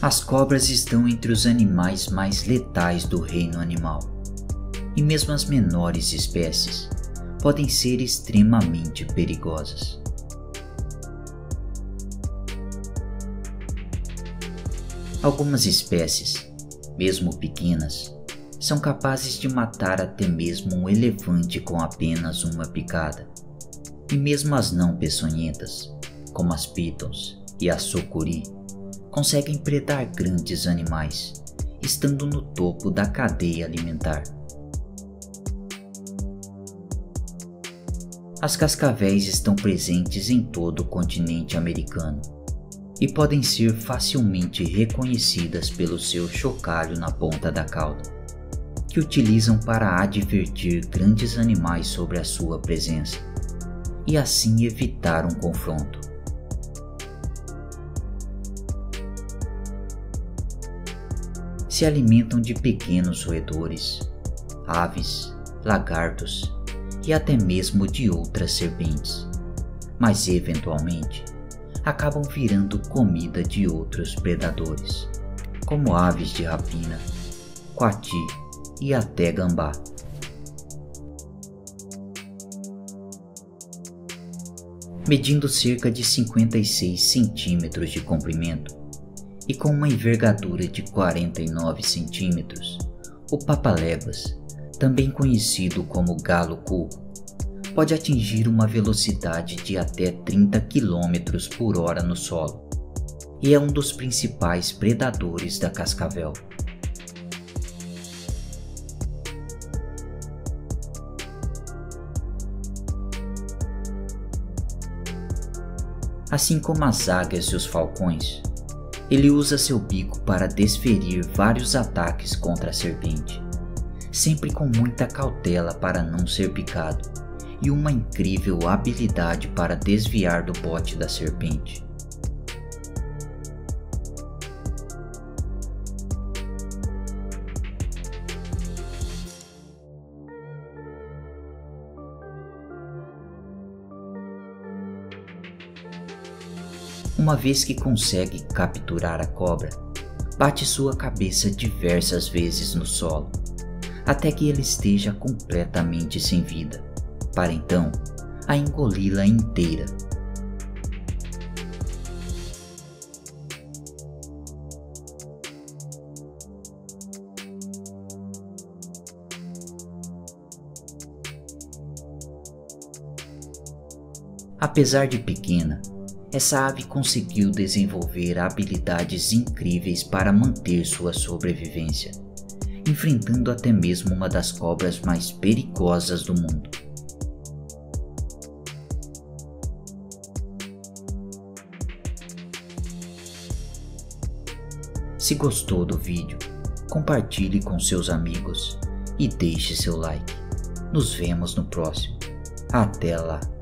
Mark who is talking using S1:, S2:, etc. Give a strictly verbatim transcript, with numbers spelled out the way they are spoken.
S1: As cobras estão entre os animais mais letais do reino animal, e mesmo as menores espécies podem ser extremamente perigosas. Algumas espécies, mesmo pequenas, são capazes de matar até mesmo um elefante com apenas uma picada. E mesmo as não peçonhentas, como as pitons e as sucuri, conseguem predar grandes animais, estando no topo da cadeia alimentar. As cascavéis estão presentes em todo o continente americano e podem ser facilmente reconhecidas pelo seu chocalho na ponta da cauda, que utilizam para advertir grandes animais sobre a sua presença e assim evitar um confronto. Se alimentam de pequenos roedores, aves, lagartos e até mesmo de outras serpentes, mas eventualmente acabam virando comida de outros predadores, como aves de rapina, coati e até gambá. Medindo cerca de cinquenta e seis centímetros de comprimento e com uma envergadura de quarenta e nove centímetros, o papaléguas, também conhecido como galo-cu, pode atingir uma velocidade de até trinta quilômetros por hora no solo e é um dos principais predadores da cascavel. Assim como as águias e os falcões, ele usa seu bico para desferir vários ataques contra a serpente, sempre com muita cautela para não ser picado e uma incrível habilidade para desviar do bote da serpente. Uma vez que consegue capturar a cobra, bate sua cabeça diversas vezes no solo, até que ele esteja completamente sem vida, para então a engoli-la inteira. Apesar de pequena, essa ave conseguiu desenvolver habilidades incríveis para manter sua sobrevivência, enfrentando até mesmo uma das cobras mais perigosas do mundo. Se gostou do vídeo, compartilhe com seus amigos e deixe seu like. Nos vemos no próximo. Até lá!